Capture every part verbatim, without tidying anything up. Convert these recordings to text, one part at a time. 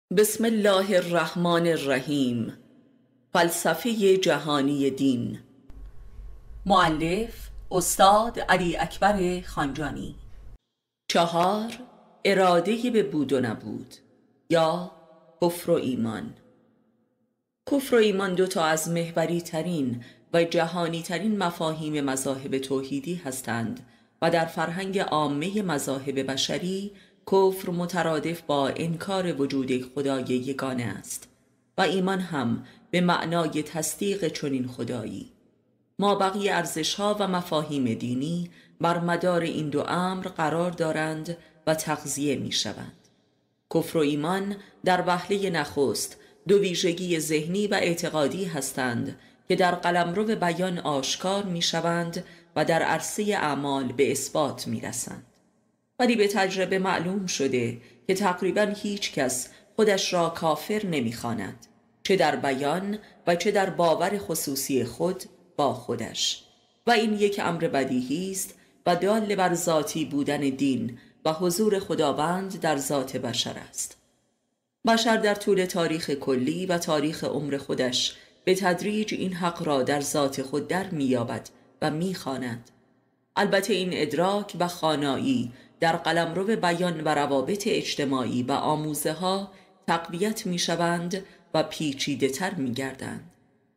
بسم الله الرحمن الرحیم. فلسفه جهانی دین. مؤلف استاد علی اکبر خانجانی. چهار، اراده به بود و نبود یا کفر و ایمان. کفر و ایمان دو تا از محوری ترین و جهانی ترین مفاهیم مذاهب توحیدی هستند و در فرهنگ عامه مذاهب بشری کفر مترادف با انکار وجود خدای یگانه است و ایمان هم به معنای تصدیق چنین خدایی. ما بقیه ارزش‌ها و مفاهیم دینی بر مدار این دو امر قرار دارند و تغذیه می شوند. کفر و ایمان در وهله نخست دو ویژگی ذهنی و اعتقادی هستند که در قلمرو بیان آشکار می شوند و در عرصه اعمال به اثبات می رسند. ولی به تجربه معلوم شده که تقریبا هیچ کس خودش را کافر نمی‌خواند، چه در بیان و چه در باور خصوصی خود با خودش، و این یک امر بدیهی است و دال بر ذاتی بودن دین و حضور خداوند در ذات بشر است. بشر در طول تاریخ کلی و تاریخ عمر خودش به تدریج این حق را در ذات خود در می‌یابد و می‌خواند. البته این ادراک و خوانایی در قلمرو بیان و روابط اجتماعی و آموزه ها تقویت می شوند و پیچیده تر می گردند.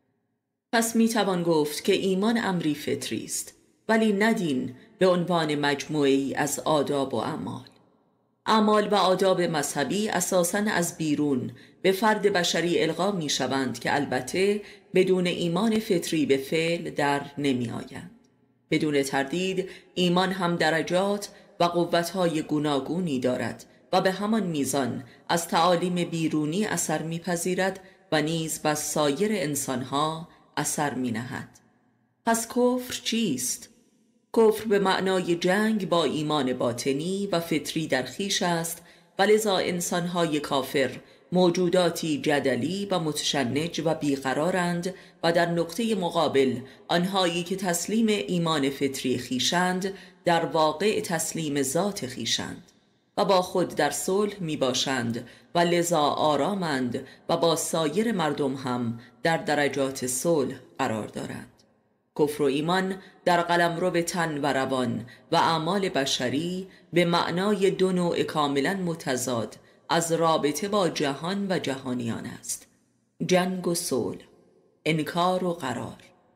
پس می توان گفت که ایمان امری فطری است، ولی نه دین به عنوان مجموعه‌ای از آداب و اعمال. اعمال و آداب مذهبی اساساً از بیرون به فرد بشری القا می شوند که البته بدون ایمان فطری به فعل در نمی آیند. بدون تردید ایمان هم درجات و قوت‌های گوناگونی دارد و به همان میزان از تعالیم بیرونی اثر می‌پذیرد و نیز بر سایر انسان‌ها اثر می‌نهد. پس کفر چیست؟ کفر به معنای جنگ با ایمان باطنی و فطری در خویش است و لذا انسان‌های کافر موجوداتی جدلی و متشنج و بیقرارند و در نقطه مقابل آنهایی که تسلیم ایمان فطری خویشند در واقع تسلیم ذات خویشند و با خود در صلح می باشند و لذا آرامند و با سایر مردم هم در درجات صلح قرار دارند. کفر و ایمان در قلمرو به تن و روان و اعمال بشری به معنای دو نوع کاملا متضاد از رابطه با جهان و جهانیان است: جنگ و صلح، انکار و قرار.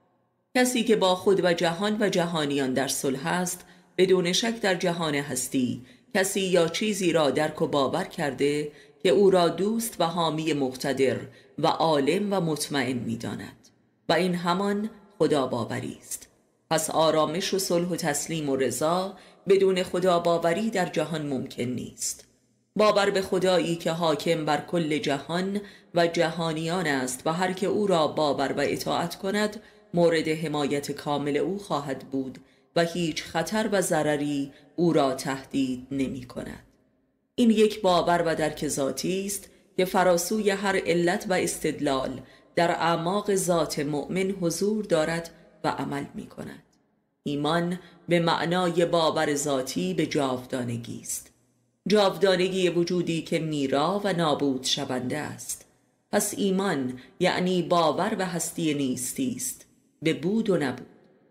کسی که با خود و جهان و جهانیان در صلح است بدون شک در جهان هستی کسی یا چیزی را درک و باور کرده که او را دوست و حامی مقتدر و عالم و مطمئن می داند و این همان خدا باوری است. پس آرامش و صلح و تسلیم و رضا بدون خدا باوری در جهان ممکن نیست. باور به خدایی که حاکم بر کل جهان و جهانیان است و هر که او را باور و اطاعت کند مورد حمایت کامل او خواهد بود و هیچ خطر و ضرری او را تهدید نمی کند. این یک باور و درک ذاتی است که فراسوی هر علت و استدلال در اعماق ذات مؤمن حضور دارد و عمل می کند. ایمان به معنای باور ذاتی به جاودانگی است. جاودانگی وجودی که میرا و نابود شونده است. پس ایمان یعنی باور و هستی نیستی است، به بود و نبود.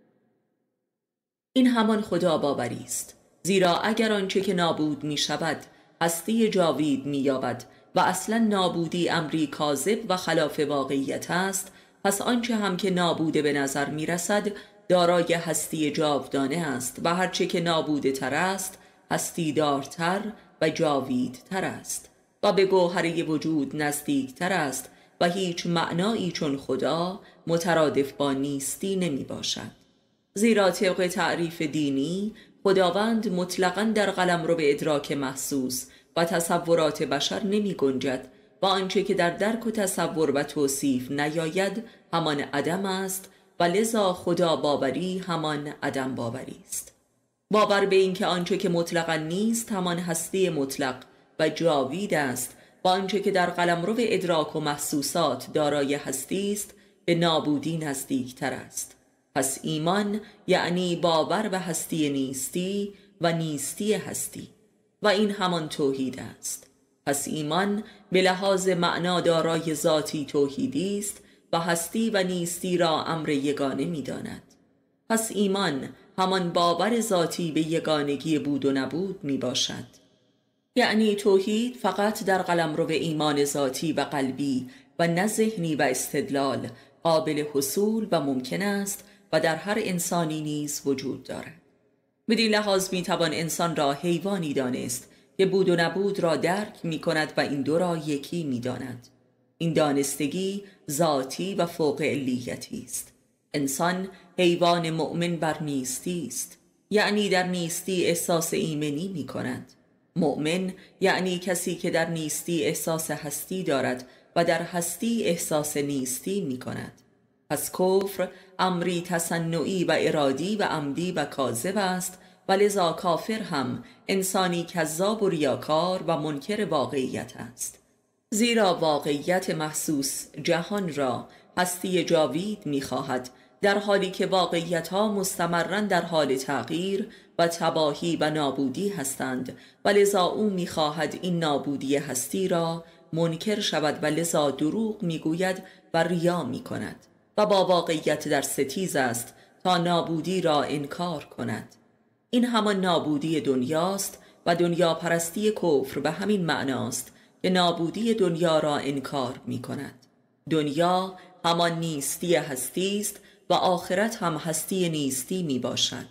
این همان خدا باوری است، زیرا اگر آنچه که نابود می شود هستی جاوید می یابد و اصلا نابودی امری کاذب و خلاف واقعیت است، پس آنچه هم که نابوده به نظر می رسد دارای هستی جاودانه است و هرچه که نابوده تر است هستی دارتر و جاویدتر است و به گوهره وجود نزدیکتر است و هیچ معنایی چون خدا مترادف با نیستی نمی باشد. زیرا طبق تعریف دینی خداوند مطلقاً در قلمرو به ادراک محسوس و تصورات بشر نمی گنجد و آنچه که در درک و تصور و توصیف نیاید همان عدم است و لذا خدا باوری همان عدم باوری است. باور به این که آنچه که مطلقاً نیست همان هستی مطلق و جاوید است و آنچه که در قلمرو ادراک و محسوسات دارای هستی است به نابودی نزدیکتر است. پس ایمان یعنی باور به هستی نیستی و نیستی هستی و این همان توحید است. پس ایمان به لحاظ معنا دارای ذاتی توحیدی است و هستی و نیستی را امر یگانه می داند. پس ایمان همان باور ذاتی به یگانگی بود و نبود می باشد. یعنی توحید فقط در قلمرو ایمان ذاتی و قلبی و نه ذهنی و استدلال قابل حصول و ممکن است و در هر انسانی نیز وجود دارد. بدین لحاظ می توان انسان را حیوانی دانست که بود و نبود را درک می کند و این دو را یکی می داند. این دانستگی ذاتی و فوق علیتی است. انسان حیوان مؤمن بر نیستی است، یعنی در نیستی احساس ایمنی می کند. مؤمن یعنی کسی که در نیستی احساس هستی دارد و در هستی احساس نیستی می کند. پس کفر امری تصنعی و ارادی و عمدی و کاذب است و لذا کافر هم انسانی کذاب و ریاکار و منکر واقعیت است. زیرا واقعیت محسوس جهان را هستی جاوید می خواهد، در حالی که واقعیت ها مستمراً در حال تغییر و تباهی و نابودی هستند و لذا او می خواهد این نابودی هستی را منکر شود و لذا دروغ می گوید و ریا می کند و با واقعیت در ستیز است تا نابودی را انکار کند. این همان نابودی دنیاست و دنیا پرستی کفر به همین معناست که نابودی دنیا را انکار می کند. دنیا همان نیستی هستی است و آخرت هم هستی نیستی می باشد.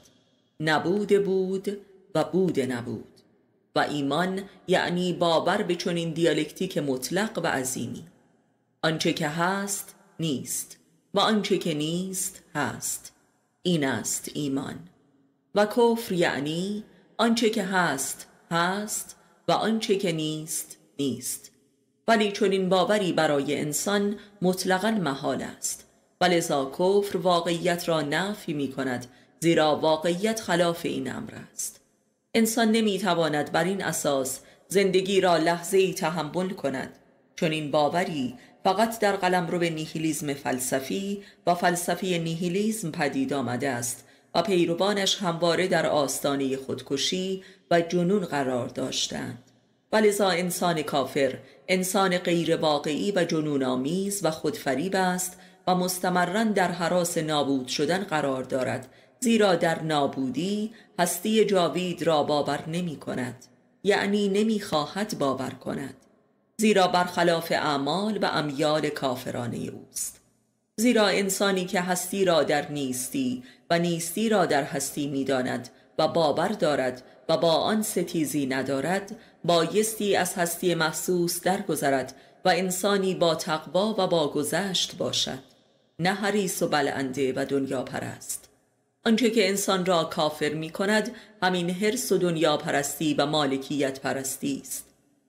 نبود بود و بود نبود. و ایمان یعنی باور به چنین دیالکتیک مطلق و عظیمی. آنچه که هست نیست و آنچه که نیست هست. این است ایمان. و کفر یعنی آنچه که هست هست و آنچه که نیست نیست. ولی چنین باوری برای انسان مطلقاً محال است و لذا کفر واقعیت را نفی می کند، زیرا واقعیت خلاف این امر است. انسان نمی تواند بر این اساس زندگی را لحظه‌ای تحمل کند، چون این باوری فقط در قلمرو نیهیلیسم فلسفی و فلسفی نیهیلیسم پدید آمده است و پیروانش همواره در آستانه خودکشی و جنون قرار داشتند. ولذا انسان کافر انسان غیر واقعی و جنون آمیز و خودفریب است و مستمراً در هراس نابود شدن قرار دارد، زیرا در نابودی هستی جاوید را باور نمی کند، یعنی نمی خواهد باور کند، زیرا برخلاف اعمال و امیال کافرانه اوست. زیرا انسانی که هستی را در نیستی و نیستی را در هستی می داند و باور دارد و با آن ستیزی ندارد، بایستی از هستی محسوس درگذرد و انسانی با تقوا و با گذشت باشد، نه حریص و بلنده و دنیا پرست. آنچه که انسان را کافر می کند همین حرص و دنیا پرستی و مالکیت پرستی است.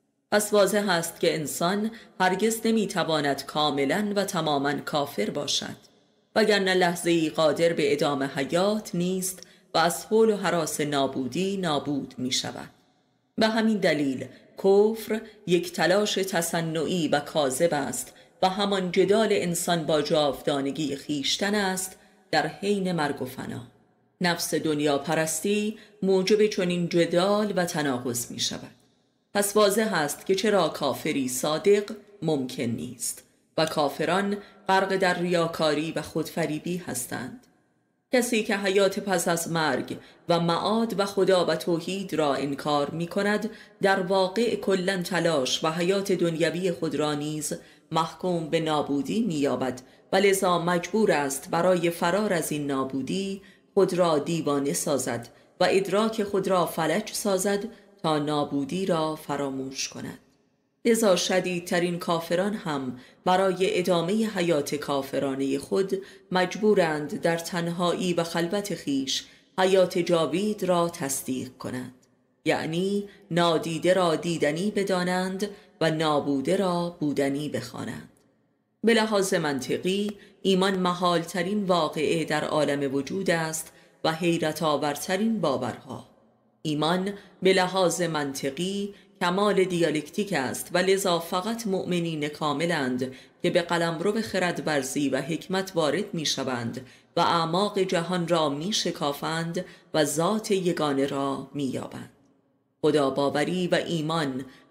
پس واضح است که انسان هرگز نمی تواند کاملا و تماما کافر باشد، وگرنه لحظه‌ای قادر به ادامه حیات نیست و از حول و هراس نابودی نابود می شود. به همین دلیل کفر یک تلاش تصنعی و کاذب است و همان جدال انسان با جاودانگی خیشتن است در حین مرگ و فنا. نفس دنیا پرستی موجب چنین جدال و تناقض می شود. پس واضح است که چرا کافری صادق ممکن نیست و کافران غرق در ریاکاری و خودفریبی هستند. کسی که حیات پس از مرگ و معاد و خدا و توحید را انکار می کند، در واقع کلن تلاش و حیات دنیوی خود را نیز محکوم به نابودی می یابد و لذا مجبور است برای فرار از این نابودی خود را دیوانه سازد و ادراک خود را فلج سازد تا نابودی را فراموش کند. لذا شدیدترین کافران هم برای ادامه حیات کافرانه خود مجبورند در تنهایی و خلوت خیش حیات جاوید را تصدیق کنند، یعنی نادیده را دیدنی بدانند و نابوده را بودنی بخوانند. به لحاظ منطقی ایمان محالترین واقعه در عالم وجود است و حیرت آورترین باورها. ایمان به لحاظ منطقی کمال دیالکتیک است و لذا فقط مؤمنین کاملند که به قلمرو خرد ورزی و حکمت وارد می شوند و اعماق جهان را می شکافند و ذات یگانه را می یابند. خدا باوری و ایمان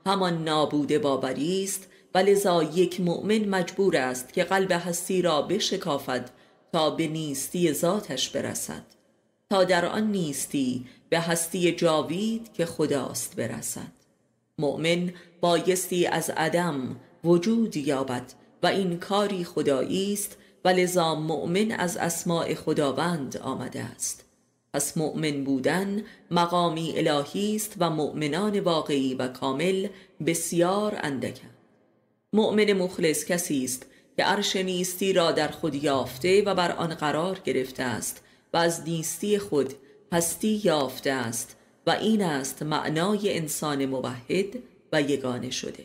همان نابوده باوری است و لذا یک مؤمن مجبور است که قلب هستی را بشکافد تا به نیستی ذاتش برسد، تا در آن نیستی به هستی جاوید که خداست برسد. مؤمن بایستی از عدم وجود یابد و این کاری خدایی است و لذا مؤمن از اسماء خداوند آمده است. پس مؤمن بودن مقامی الهی است و مؤمنان واقعی و کامل بسیار اندکند. مؤمن مخلص کسی است که عرش نیستی را در خود یافته و بر آن قرار گرفته است و از نیستی خود هستی یافته است و این است معنای انسان موحد و یگانه شده.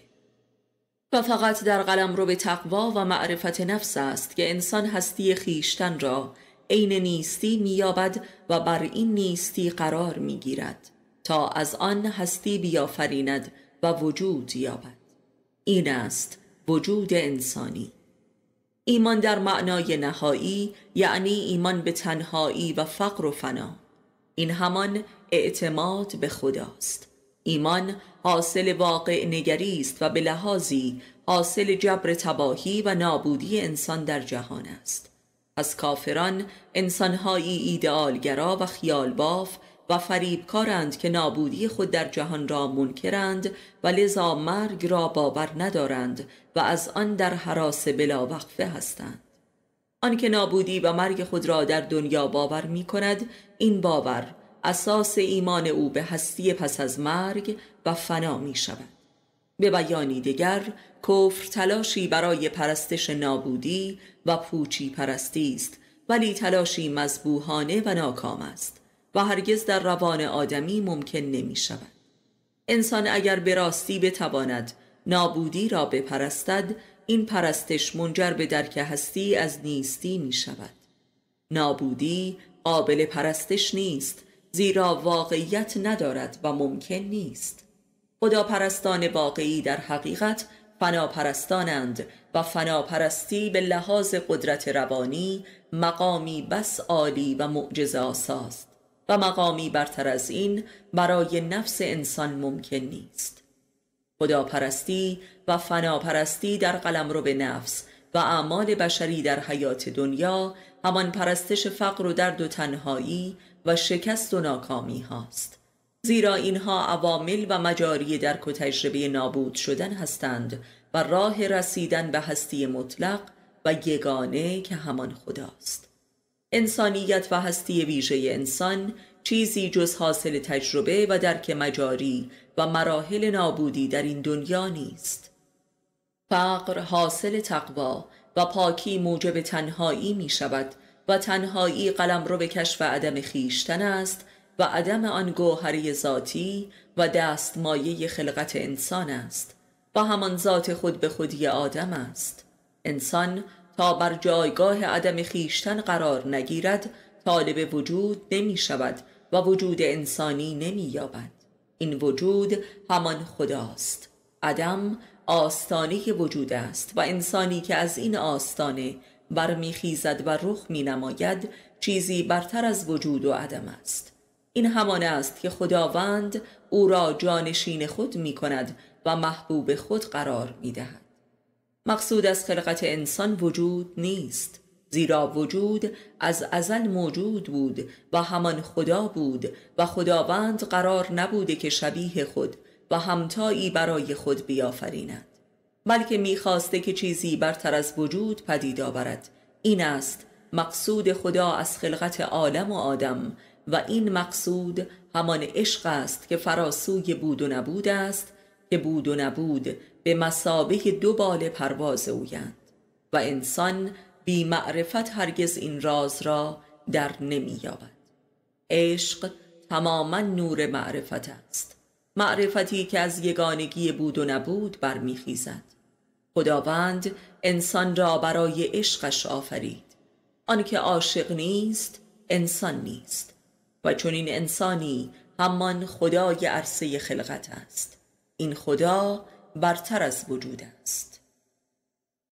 و فقط در قلمرو به تقوا و معرفت نفس است که انسان هستی خیشتن را عین نیستی می‌یابد و بر این نیستی قرار می‌گیرد تا از آن هستی بیافریند و وجود یابد. این است وجود انسانی. ایمان در معنای نهایی یعنی ایمان به تنهایی و فقر و فنا. این همان اعتماد به خداست. ایمان حاصل واقع نگری است و به لحاظی حاصل جبر تباهی و نابودی انسان در جهان است. پس کافران انسانهایی ایدئالگرا و خیالباف و فریبکارند که نابودی خود در جهان را منکرند و لذا مرگ را باور ندارند و از آن در هراس بلا وقفه هستند. آن که نابودی و مرگ خود را در دنیا باور می کند، این باور اساس ایمان او به هستی پس از مرگ و فنا می شود. به بیانی دیگر، کفر تلاشی برای پرستش نابودی و پوچی پرستی است، ولی تلاشی مذبوحانه و ناکام است و هرگز در روان آدمی ممکن نمی شود. انسان اگر به راستی بتواند نابودی را بپرستد، این پرستش منجر به درک هستی از نیستی می شود. نابودی قابل پرستش نیست، زیرا واقعیت ندارد و ممکن نیست. خداپرستان واقعی در حقیقت فناپرستانند و فناپرستی به لحاظ قدرت روانی مقامی بس عالی و معجزه آساست و مقامی برتر از این برای نفس انسان ممکن نیست. خداپرستی و فناپرستی در قلمرو به نفس و اعمال بشری در حیات دنیا همان پرستش فقر و درد و تنهایی و شکست و ناکامی هاست، زیرا اینها عوامل و مجاری درک و تجربه نابود شدن هستند و راه رسیدن به هستی مطلق و یگانه که همان خداست. انسانیت و هستی ویژه انسان چیزی جز حاصل تجربه و درک مجاری و مراحل نابودی در این دنیا نیست. فقر حاصل تقوا و پاکی موجب تنهایی می شود و تنهایی قلمرو به کشف عدم خیشتن است و عدم آن گوهری ذاتی و دستمایه خلقت انسان است و همان ذات خود به خودی آدم است. انسان تا بر جایگاه عدم خیشتن قرار نگیرد طالب وجود نمی شود و وجود انسانی نمی یابد. این وجود همان خداست. عدم آستانه وجود است و انسانی که از این آستانه برمیخیزد و رخ می نماید چیزی برتر از وجود و عدم است. این همان است که خداوند او را جانشین خود می کند و محبوب خود قرار می دهد. مقصود از خلقت انسان وجود نیست، زیرا وجود از ازل موجود بود و همان خدا بود و خداوند قرار نبوده که شبیه خود و همتایی برای خود بیافریند، بلکه میخواسته که چیزی برتر از وجود پدید آورد. این است مقصود خدا از خلقت عالم و آدم و این مقصود همان عشق است که فراسوی بود و نبود است که بود و نبود به مثابه دو بال پرواز اویند و انسان بی معرفت هرگز این راز را در نمی یابد. عشق تماما نور معرفت است، معرفتی که از یگانگی بود و نبود برمیخیزد. خداوند انسان را برای عشقش آفرید. آنکه عاشق نیست انسان نیست و چون این انسانی همان خدای عرصه خلقت است. این خدا برتر از وجود است.